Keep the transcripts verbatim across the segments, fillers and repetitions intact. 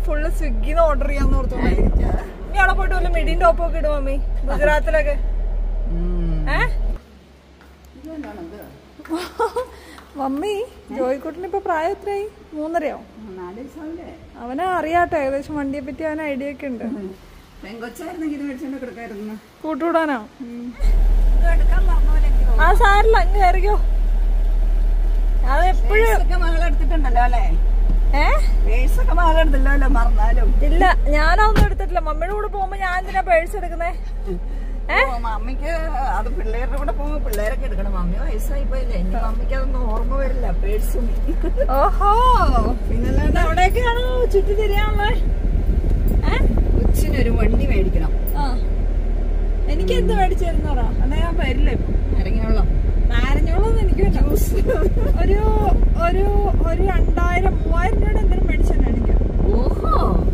Full സ്വിഗ്ഗിന്ന് order ചെയ്യാന്ന് ഓർത്തു. നീ അവിടെ പോയിട്ട് വല്ല മിഡിയും ടോപ്പും ഒക്കെ ഇടും മമ്മി ഗുജറാത്തിലൊക്കെ. ഏ മമ്മി ജോയിക്കുട്ടിന് ഇപ്പൊ പ്രായം എത്രയായി? മൂന്നരയോ? അവനെ അറിയാട്ടെ ഏകദേശം വണ്ടിയെ പറ്റി അവന് ഐഡിയ ഒക്കെ ഉണ്ട്. കൂട്ടുകൂടാനോ? ആ സാരില്ല അങ്ങ് കയറിയോ. അതെപ്പോഴും മകളെടുത്തിട്ടുണ്ടല്ലോ അല്ലേ? ഏഹ് മറന്നാലും ഇല്ല, ഞാനൊന്നും എടുത്തിട്ടില്ല. മമ്മിയുടെ കൂടെ പോകുമ്പോ ഞാൻ എന്തിനാ പേഴ്സ് എടുക്കുന്നേ? മമ്മിക്ക് അത് പിള്ളേരുടെ കൂടെ പോകുമ്പോ പിള്ളേരൊക്കെ എടുക്കണം. മമ്മി വയസ്സായി പോയില്ലേ, ഇനി മമ്മിക്ക് അതൊന്നും ഓർമ്മ വരില്ല പേഴ്സും. ഓഹോ, പിന്നല്ലാണ്ട് അവിടേക്കാണ് ചുറ്റി തിരിയാനുള്ളേ. കൊച്ചിനൊരു വണ്ടി മേടിക്കണം. ആ, എനിക്ക് എന്ത് മേടിച്ചു തരുന്നോടാ? എന്നാ ഞാൻ വരില്ല ഇപ്പൊ. നാരങ്ങവെള്ളം നാരങ്ങവെള്ളം എനിക്ക് ഒരു ഒരു ഒരു രണ്ടായിരം മൂവായിരം രൂപയുടെ എന്തെങ്കിലും മേടിച്ചാൽ എനിക്ക്. ഓഹോ,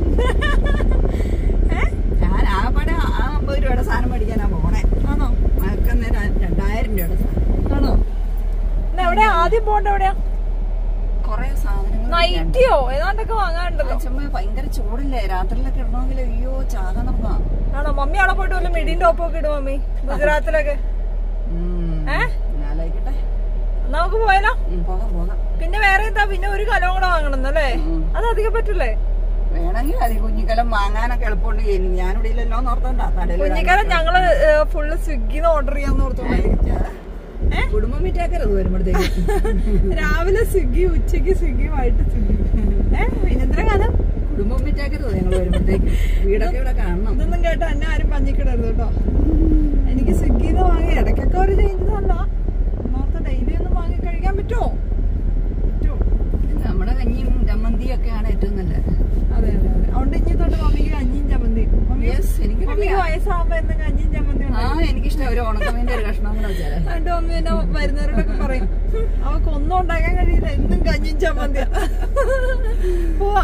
ഞാൻ ആ പടം ആ അമ്പത് രൂപയുടെ സാധനം മേടിക്കാനാ പോണേ. ആണോ? മഴക്കന്നേരം രണ്ടായിരം രൂപയുടെ സാധനം. ആണോ? എവിടെയാ ആദ്യം പോണ്ട? എവിടെയാ? കൊറേ സാധനങ്ങൾ നൈറ്റിയോ ഏതാണ്ടൊക്കെ വാങ്ങാനുണ്ടല്ലോ. ചുമ്മാ ഭയങ്കര ചൂടില്ലേ, രാത്രിയിലൊക്കെ ഇടണമെങ്കിൽ അയ്യോ ചാകാൻ നടക്കാം. ആണോ? മമ്മി അവിടെ പോയിട്ട് വല്ല മിഡിയും ടോപ്പും ഒക്കെ ഇടും മമ്മി ഗുജറാത്തിലൊക്കെ. ആലോചിക്കട്ടെ, നമുക്ക് പോയാലോ? പോകാം പോകാം. പിന്നെ വേറെ എന്താ? പിന്നെ ഒരു കലവും കൂടെ വാങ്ങണം അല്ലേ? അത് അധികം പറ്റില്ലേ? വേണമെങ്കിൽ അത് കുഞ്ഞിക്കലം വാങ്ങാനൊക്കെ എളുപ്പമുണ്ട്. ഞാനിവിടെ ഇല്ലല്ലോ ഓർത്തോണ്ടാ. കുഞ്ഞിക്കലം ഞങ്ങള് ഫുള്ള് സ്വിഗ്ഗിന്ന് ഓർഡർ ചെയ്യാന്ന് ഓർത്തോണ്ട്. കുടുംബം വിറ്റാക്കരുത് വരുമ്പോഴത്തേക്ക്. രാവിലെ സ്വിഗ്ഗി, ഉച്ചക്ക് സ്വിഗ്ഗി, വൈകിട്ട് സ്വിഗ്ഗി. ഏഹ് പിന്നെത്ര കാലം കുടുംബം വിറ്റാക്കരുത് ഞങ്ങൾ വരുമ്പോഴത്തേക്ക്. വീടൊക്കെ ഇവിടെ കാണണം. ഇതൊന്നും കേട്ടോ എന്നെ ആരും പഞ്ഞിക്കിടരുത് കേട്ടോ. എനിക്ക് സ്വിഗ്ഗിന്ന് വാങ്ങി ഇടയ്ക്കൊക്കെ ഒരു ചേഞ്ച് അല്ല. ഒന്നോർത്ത് ഡെയിലി ഒന്നും വാങ്ങി കഴിക്കാൻ പറ്റുമോ? പറ്റുമോ? നമ്മുടെ കഞ്ഞിയും ചമ്മന്തിയും ഒക്കെയാണ് ഏറ്റവും നല്ലത്. അതെ അതെ അതെ. അതുകൊണ്ട് ഇനി തൊട്ട് മമ്മിക്ക് കഞ്ഞിയും ചമ്മന്തിയും. എനിക്ക് വയസ്സാകുമ്പോ എന്താ കഞ്ഞിയും ചമ്മന്തിയും. ആ എനിക്കിഷ്ടം. ഒരു ഉണക്കമീൻ്റെ ഒരു കഷ്ണം കൂടെ വെച്ചാൽ എന്നിട്ട് മമ്മി പിന്നെ വരുന്നവരോടൊക്കെ പറയും അവക്ക് ഒന്നും ഉണ്ടാക്കാൻ കഴിയില്ല, എന്നും കഞ്ഞിയും ചമ്മന്തിയാ. പോവാ.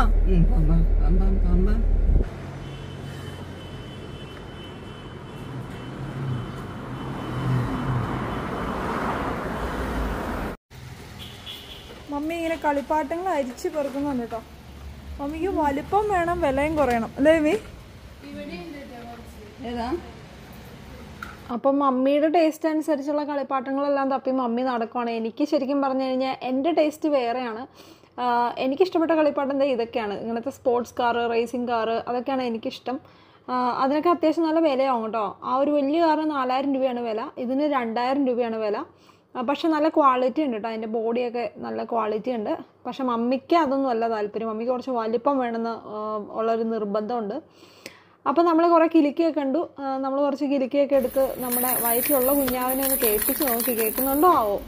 മമ്മി ഇങ്ങനെ കളിപ്പാട്ടങ്ങൾ അരിച്ച് പെറുക്കുന്നുണ്ട് കേട്ടോ. മമ്മിക്ക് വലിപ്പം വേണം, വിലയും കുറയണം അല്ലേ മമ്മി? ഏതാ? അപ്പം മമ്മിയുടെ ടേസ്റ്റ് അനുസരിച്ചുള്ള കളിപ്പാട്ടങ്ങളെല്ലാം തപ്പി മമ്മി നടക്കുവാണ്. എനിക്ക് ശരിക്കും പറഞ്ഞു കഴിഞ്ഞാൽ എൻ്റെ ടേസ്റ്റ് വേറെയാണ്. എനിക്കിഷ്ടപ്പെട്ട കളിപ്പാട്ടം എന്താ ഇതൊക്കെയാണ്. ഇങ്ങനത്തെ സ്പോർട്സ് കാറ്, റേസിംഗ് കാറ്, അതൊക്കെയാണ് എനിക്കിഷ്ടം. അതിനൊക്കെ അത്യാവശ്യം നല്ല വിലയാവും കേട്ടോ. ആ ഒരു വലിയ കാറ് നാലായിരം രൂപയാണ് വില, ഇതിന് രണ്ടായിരം രൂപയാണ് വില. പക്ഷെ നല്ല ക്വാളിറ്റി ഉണ്ട് കേട്ടോ, അതിൻ്റെ ബോഡിയൊക്കെ നല്ല ക്വാളിറ്റി ഉണ്ട്. പക്ഷെ മമ്മിക്ക് അതൊന്നും അല്ല താല്പര്യം. മമ്മിക്ക് കുറച്ച് വലിപ്പം വേണമെന്ന് ഉള്ളൊരു നിർബന്ധമുണ്ട്. അപ്പോൾ നമ്മൾ കുറേ കിലുക്കിയൊക്കെ കണ്ടു. നമ്മൾ കുറച്ച് കിലുക്കിയൊക്കെ എടുത്ത് നമ്മുടെ വയറ്റിലുള്ള കുഞ്ഞാവിനെ ഒന്ന് കേൾപ്പിച്ച് നോക്കി. കേൾക്കുന്നുണ്ടോ ആവോ?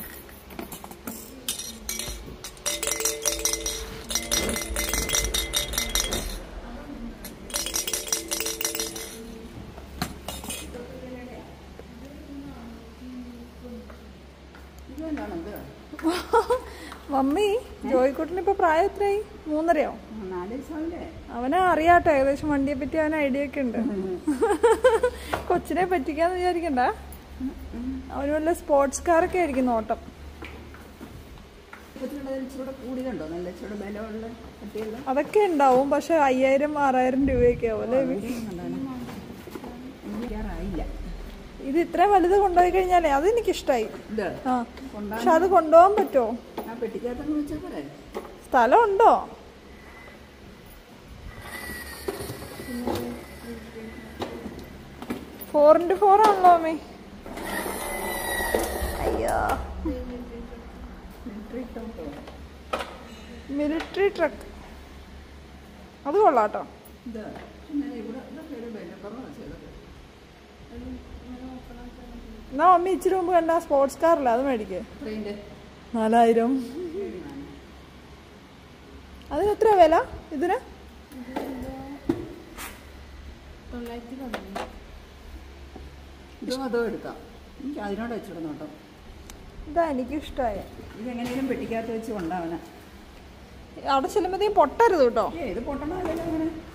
മമ്മി ജോയിക്കുട്ടിന് ഇപ്പൊ പ്രായം എത്രയായി? മൂന്നരയോ? അവനെ അറിയാട്ടെ ഏകദേശം വണ്ടിയെ പറ്റി അവന് ഐഡിയ ഒക്കെ ഉണ്ട്. കൊച്ചിനെ പറ്റിക്കാന്ന് വിചാരിക്കണ്ട. അവന് വല്ല സ്പോർട്സ് കാറൊക്കെ ആയിരിക്കും നോട്ടം. അതൊക്കെ ഉണ്ടാവും, പക്ഷെ അയ്യായിരം ആറായിരം രൂപയൊക്കെ ആവും അല്ലേ? ഇത് ഇത്ര വലുത് കൊണ്ടുപോയി കഴിഞ്ഞാലേ അത് എനിക്കിഷ്ടായി. ആ, പക്ഷെ അത് കൊണ്ടുപോകാൻ പറ്റുമോ? സ്ഥലം ഉണ്ടോ? ഫോർ ഇൻറ്റു ഫോർ ആണല്ലോ അമ്മേ. അയ്യോ, മിലിറ്ററി ട്രക്ക് അത് കൊള്ളാട്ടോ. എന്നാ മമ്മി ഇച്ചിരി മുമ്പ് കണ്ട സ്പോർട്സ് കാറില്ല, അത് മേടിക്കേ. നാലായിരം. അതിന് എത്ര വില ഇതിന്? ഇതാ എനിക്കിഷ്ടായ. ഇതെങ്ങനെയും പെട്ടിക്കകത്ത് വെച്ച് കൊണ്ടാവന. അവിടെ ചെല്ലുമ്പോഴത്തേക്കും പൊട്ടരുത് കേട്ടോ. ഇത് പൊട്ടണല്ലോ.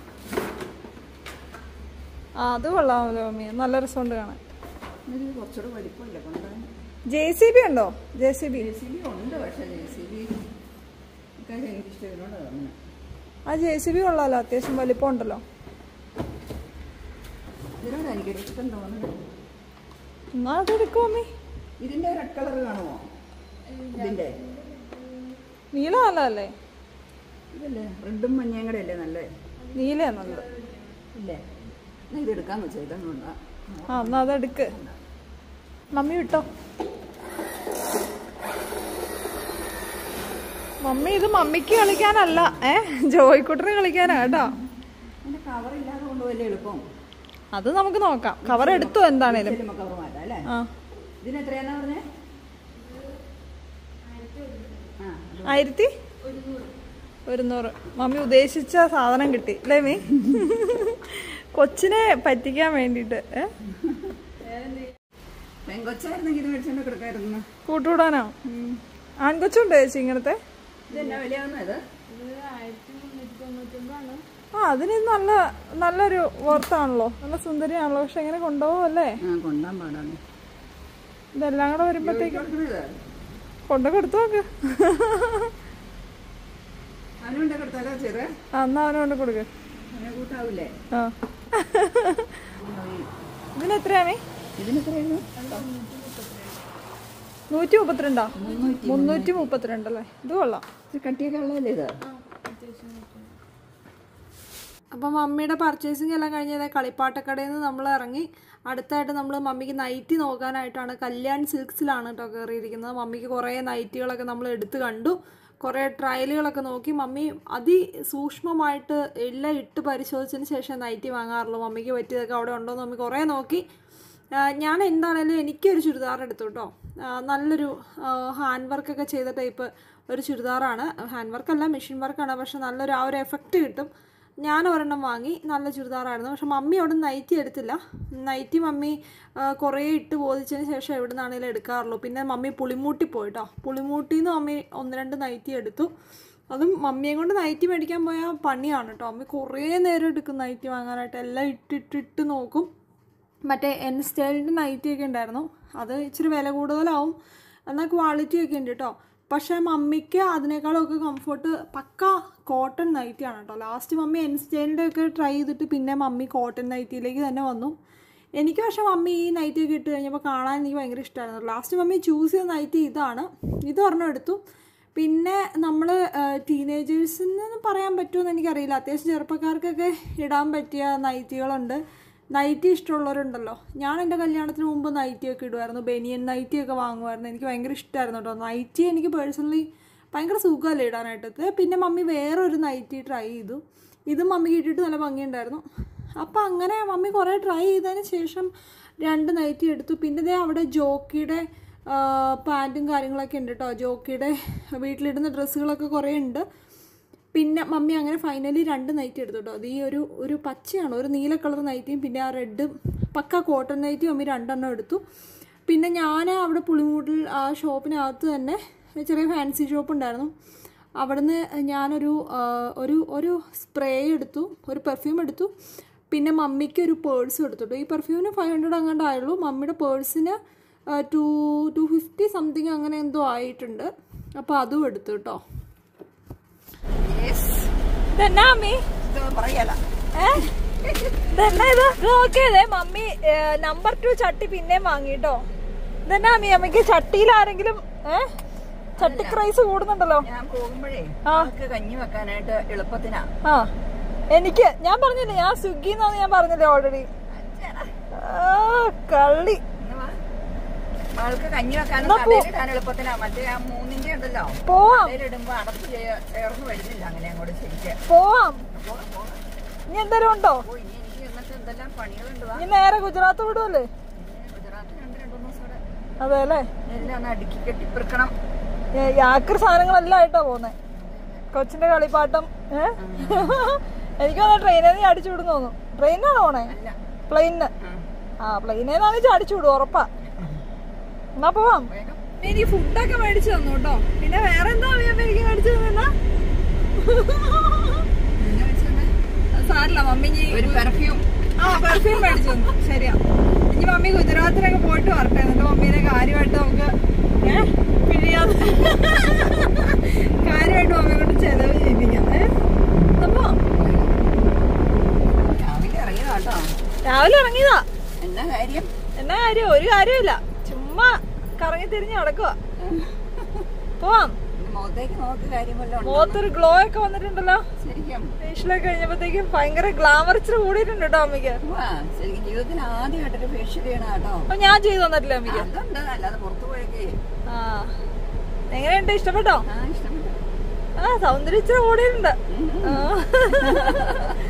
ആ അത് കൊള്ളാമല്ലോ മമ്മി, നല്ല രസമുണ്ട് കാണാൻ. കുറച്ചുകൂടെ വലിപ്പമില്ല കൊണ്ടുപോകാൻ. ജെ സി ബി ഉണ്ടോ? J C B J C B ഉണ്ട്, പക്ഷേ ജെ സി ബി ഒക്കെ എനിക്കിഷ്ടം. ആ ജെ സി ബി കൊള്ളാലോ, അത്യാവശ്യം വലിപ്പം ഉണ്ടല്ലോ. ഇതിനോട് എനിക്ക് ഇഷ്ടം തോന്നുന്നു. എന്നാ അതെടുക്കും മമ്മി. ഇതിന്റെ റെഡ് കളർ കാണുമോ? ഇതിന്റെ നീല നല്ലതല്ലേ? ഇതല്ലേ റെഡും മഞ്ഞയും കൂടെ അല്ലേ നല്ല? നീലയാ നല്ലത് ഇല്ലേ? ഇത് എടുക്കാന്ന് വെച്ചാൽ ഇതൊന്നുണ്ടാ. ആ എന്നാ അതെടുക്ക് മമ്മി. വിട്ടോ മമ്മി. ഇത് മമ്മിക്ക് കളിക്കാനല്ല, ഏ ജോയിക്കുട്ടന് കളിക്കാനാ കേട്ടോ. അതിന്റെ കവർ ഇല്ലാതെ കൊണ്ടുപോയല്ലേ എളുപ്പം. അത് നമുക്ക് നോക്കാം. കവർ എടുത്തു എന്താണേലും. കവർ മാറ്റാം അല്ലേ? ആ ഇതിന് എത്രയാന്നാ പറഞ്ഞേ? ആയിരത്തി ഒരുന്നൂറ്. മമ്മി ഉദ്ദേശിച്ച സാധനം കിട്ടി അല്ലേ മീ? കൊച്ചിനെ പറ്റിക്കാൻ വേണ്ടിട്ട് പെങ്കൊച്ചായിരുന്നെങ്കിൽ ഇത് മേടിച്ചോണ്ട് കിടക്കായിരുന്നു. കൂട്ടുകൂടാനോ? ആൺകൊച്ചുണ്ട് ചേച്ചി ഇങ്ങനത്തെ? ഇതെന്നാ വിലയാവുന്ന ഇത്? ആ അതിന് നല്ല നല്ലൊരു വർത്താണല്ലോ, നല്ല സുന്ദരിയാണല്ലോ. പക്ഷെ എങ്ങനെ കൊണ്ടുപോകും അല്ലേ? കൊണ്ടാൻ പാടാണ്. ഇതെല്ലാം കൂടെ വരുമ്പോഴത്തേക്കും കൊണ്ടു കൊടുത്തു നോക്ക്. എന്നാ അവനെ കൊണ്ട് കൊടുക്ക. ആ ഇതിന് എത്രയാണേ? നൂറ്റി മുപ്പത്തിരണ്ടാ? മുന്നൂറ്റി മുപ്പത്തിരണ്ടല്ലേ? ഇത് കൊള്ളാം. കട്ടിയൊക്കെ ഉള്ളതല്ലേ ഇത്? അപ്പം മമ്മിയുടെ പർച്ചേസിങ് എല്ലാം കഴിഞ്ഞത് കളിപ്പാട്ടക്കടയിൽ നിന്ന് നമ്മൾ ഇറങ്ങി. അടുത്തായിട്ട് നമ്മൾ മമ്മിക്ക് നൈറ്റി നോക്കാനായിട്ടാണ് കല്യാൺ സിൽക്സിലാണ് കേട്ടോ കയറിയിരിക്കുന്നത്. മമ്മിക്ക് കുറേ നൈറ്റികളൊക്കെ നമ്മൾ എടുത്ത് കണ്ടു, കുറേ ട്രയലുകളൊക്കെ നോക്കി. മമ്മി അതിസൂക്ഷ്മമായിട്ട് എല്ലാം ഇട്ട് പരിശോധിച്ചതിന് ശേഷം നൈറ്റി വാങ്ങാറുള്ളൂ. മമ്മിക്ക് പറ്റിയതൊക്കെ അവിടെ ഉണ്ടോ എന്ന് മമ്മി കുറേ നോക്കി. ഞാൻ എന്താണേലും എനിക്കൊരു ചുരിദാർ എടുത്തു കേട്ടോ. നല്ലൊരു ഹാൻഡ് വർക്കൊക്കെ ചെയ്ത ടൈപ്പ് ഒരു ചുരിദാറാണ്. ഹാൻഡ് വർക്കല്ല, മെഷീൻ വർക്കാണ്. പക്ഷെ നല്ലൊരു ആ ഒരു എഫക്റ്റ് കിട്ടും. ഞാൻ ഒരെണ്ണം വാങ്ങി, നല്ല ചുരിദാറായിരുന്നു. പക്ഷെ മമ്മി അവിടെ നൈറ്റി എടുത്തില്ല. നൈറ്റി മമ്മി കുറേ ഇട്ട് ബോധിച്ചതിന് ശേഷം എവിടെ നിന്നാണെങ്കിലും എടുക്കാറുള്ളൂ. പിന്നെ മമ്മി പുളിമൂട്ടി പോയിട്ടോ. പുളിമൂട്ടിയിൽ നിന്ന് മമ്മി ഒന്ന് രണ്ട് നൈറ്റി എടുത്തു. അതും മമ്മിയെ കൊണ്ട് നൈറ്റി മേടിക്കാൻ പോയാൽ പണിയാണ് കേട്ടോ. മമ്മി കുറേ നേരം എടുക്കും നൈറ്റി വാങ്ങാനായിട്ട്. എല്ലാം ഇട്ടിട്ടിട്ട് നോക്കും. മറ്റേ എൻ സ്റ്റൈലിൻ്റെ നൈറ്റിയൊക്കെ ഉണ്ടായിരുന്നു. അത് ഇച്ചിരി വില കൂടുതലാവും, എന്നാൽ ക്വാളിറ്റി ഒക്കെ ഉണ്ട് കേട്ടോ. പക്ഷേ മമ്മിക്ക് അതിനേക്കാളൊക്കെ കംഫർട്ട് പക്ക കോട്ടൺ നൈറ്റിയാണ് കേട്ടോ. ലാസ്റ്റ് മമ്മി എൻ സ്റ്റൈലിൻ്റെ ഒക്കെ ട്രൈ ചെയ്തിട്ട് പിന്നെ മമ്മി കോട്ടൺ നൈറ്റിയിലേക്ക് തന്നെ വന്നു. എനിക്ക് പക്ഷേ മമ്മി ഈ നൈറ്റിയൊക്കെ ഇട്ട് കഴിഞ്ഞപ്പോൾ കാണാൻ എനിക്ക് ഭയങ്കര ഇഷ്ടമായിരുന്നു. ലാസ്റ്റ് മമ്മി ചൂസ് ചെയ്ത നൈറ്റി ഇതാണ്. ഇത് ഒരെണ്ണം എടുത്തു. പിന്നെ നമ്മൾ ടീനേജേഴ്സിന് പറയാൻ പറ്റുമെന്ന് എനിക്കറിയില്ല. അത്യാവശ്യം ചെറുപ്പക്കാർക്കൊക്കെ ഇടാൻ പറ്റിയ നൈറ്റികളുണ്ട്. നൈറ്റി ഇഷ്ടമുള്ളവരുണ്ടല്ലോ. ഞാൻ എൻ്റെ കല്യാണത്തിന് മുമ്പ് നൈറ്റിയൊക്കെ ഇടുമായിരുന്നു. ബനിയൻ നൈറ്റിയൊക്കെ വാങ്ങുമായിരുന്നു. എനിക്ക് ഭയങ്കര ഇഷ്ടമായിരുന്നു കേട്ടോ നൈറ്റി. എനിക്ക് പേഴ്സണലി ഭയങ്കര സുഖമല്ലേ ഇടാനായിട്ട്. പിന്നെ മമ്മി വേറൊരു നൈറ്റി ട്രൈ ചെയ്തു. ഇത് മമ്മിക്ക് ഇട്ടിട്ട് നല്ല ഭംഗിയുണ്ടായിരുന്നു. അപ്പോൾ അങ്ങനെ മമ്മി കുറേ ട്രൈ ചെയ്തതിന് ശേഷം രണ്ട് നൈറ്റി എടുത്തു. പിന്നെ ഇതേ അവിടെ ജോക്കിയുടെ പാൻറ്റും കാര്യങ്ങളൊക്കെ ഉണ്ട് കേട്ടോ. ജോക്കിയുടെ വീട്ടിലിടുന്ന ഡ്രസ്സുകളൊക്കെ കുറേ ഉണ്ട്. പിന്നെ മമ്മി അങ്ങനെ ഫൈനലി രണ്ട് നൈറ്റി എടുത്തു കേട്ടോ. അത് ഈ ഒരു ഒരു പച്ചയാണ്, ഒരു നീല കളർ നൈറ്റിയും പിന്നെ ആ റെഡ് പക്ക കോട്ടൺ നൈറ്റിയും മമ്മി രണ്ടെണ്ണം എടുത്തു. പിന്നെ ഞാൻ അവിടെ പുളിമൂട്ടിൽ ആ ഷോപ്പിനകത്ത് തന്നെ ചെറിയ ഫാൻസി ഷോപ്പ് ഉണ്ടായിരുന്നു. അവിടുന്ന് ഞാനൊരു ഒരു ഒരു സ്പ്രേ എടുത്തു, ഒരു പെർഫ്യൂം എടുത്തു. പിന്നെ മമ്മിക്ക് ഒരു പേഴ്സും എടുത്തു. ഈ പെർഫ്യൂമിന് ഫൈവ് ഹൺഡ്രഡ് അങ്ങാണ്ട് ആയുള്ളൂ. മമ്മിയുടെ പേഴ്സിന് ടു ടു ഫിഫ്റ്റി സംതിങ് അങ്ങനെ എന്തോ ആയിട്ടുണ്ട്. അപ്പോൾ അതും എടുത്തു കേട്ടോ. മമ്മി നമ്പർ ടു ചട്ടി പിന്നെയും വാങ്ങിട്ടോ. ഇതെന്നാ മീ അമ്മക്ക് ചട്ടിയിൽ ആരെങ്കിലും ഏഹ് ചട്ടി ക്രൈസ് കൂടുന്നുണ്ടല്ലോ. ഞാൻ പോകുമ്പോഴേ കഞ്ഞി വെക്കാനായിട്ട് എളുപ്പത്തിനാ. ആ എനിക്ക് ഞാൻ പറഞ്ഞില്ലേ, ഞാൻ സ്വിഗ്ഗിന്നാന്ന് ഞാൻ പറഞ്ഞില്ലേ ഓൾറെഡി. കള്ളി ആൾക്ക് കഞ്ഞി വെക്കാനും എളുപ്പത്തിനാ. മറ്റേ ആ മൂന്നിന്റെ ഉണ്ടല്ലോ ഇടുമ്പോ അടപ്പ് ചേർന്ന് വരുന്നില്ല. അങ്ങനെ അങ്ങോട്ട് ശരിക്കും പോവാം. ഇനി എന്തായാലും ഉണ്ടോ? എനിക്ക് എന്നിട്ട് എന്തെല്ലാം പണികളുണ്ട്. ഇനി നേരെ ഗുജറാത്ത് വിടുമല്ലേ? ഗുജറാത്ത് രണ്ട് രണ്ടു മൂന്ന് ദിവസം അതെ അല്ലേ? എല്ലാം ഒന്ന് അടുക്കി കെട്ടിപ്പെറുക്കണം. യാത്ര സാധനങ്ങളെല്ലാം ആയിട്ടാ പോന്നെ. കൊച്ചിന്റെ കളിപ്പാട്ടം. ഏഹ് എനിക്ക് തോന്നുന്നു ട്രെയിനിൽ നിന്ന് അടിച്ചു വിടുന്നു തോന്നുന്നു. ട്രെയിനാണോ പോണേ? പ്ലെയിന്. ആ പ്ലെയിനേന്നാണ് ചാടിച്ചു വിടും ഉറപ്പാ. എന്നാ പോവാം. എനിക്ക് ഫുഡൊക്കെ മേടിച്ചു തന്നു കേട്ടോ. പിന്നെ വേറെ എന്താ എനിക്ക് മേടിച്ചു തന്നില്ല. സാരില്ല മമ്മി ഒരു പെർഫ്യൂം. ആ പെർഫ്യൂം മേടിച്ചു തന്നു. ശരിയാ. ഇനി മമ്മി ഗുജറാത്തിലൊക്കെ പോയിട്ട് വരട്ടെ. എന്നിട്ട് മമ്മീനെ കാര്യമായിട്ട് നമുക്ക് ഏഹ് പിഴിയാതെ കാര്യമായിട്ട് മമ്മിയെ കൊണ്ട് ചെലവ് ചെയ്യിപ്പിക്കാം. ഏഹ് അപ്പോ കാര്യം? എന്നാ കാര്യം? ഒരു കാര്യമില്ല, ചുമ്മാ കറങ്ങി തിരിഞ്ഞ് നടക്കുക. പോവാം. മുഖത്തേക്ക് നോക്ക്, കാര്യമല്ലോ. മുഖത്തൊരു ഗ്ലോ ഒക്കെ വന്നിട്ടുണ്ടല്ലോ ശരിക്കും. ഫേഷ്യലൊക്കെ കഴിഞ്ഞപ്പോഴത്തേക്കും ഭയങ്കര ഗ്ലാമർ ഇച്ചിരി കൂടിയിട്ടുണ്ട് കേട്ടോ അമ്മയ്ക്ക്. ശരിക്കും ജീവിതത്തിൽ ആദ്യമായിട്ടൊരു ഫേഷ്യൽ ചെയ്യണം കേട്ടോ. അപ്പൊ ഞാൻ ചെയ്തു തന്നിട്ടില്ല അമ്മയ്ക്ക്. അതുണ്ട്, അല്ലാതെ പുറത്തു പോയൊക്കെ. ആ, എങ്ങനെയുണ്ട്? ഇഷ്ടപ്പെട്ടോ? ആ, ഇഷ്ടപ്പെട്ടു. ആ, സൗന്ദര്യം ഇച്ചിരി കൂടിയിട്ടുണ്ട്.